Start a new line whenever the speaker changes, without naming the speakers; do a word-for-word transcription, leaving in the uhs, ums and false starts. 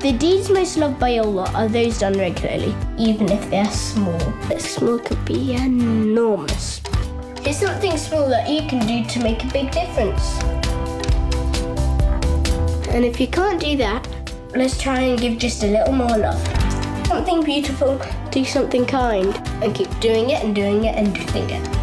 The deeds most loved by Allah are those done regularly, even if they're small. But small could be enormous. Here's something small that you can do to make a big difference. And if you can't do that, let's try and give just a little more love. Something beautiful, do something kind, and keep doing it and doing it and doing it.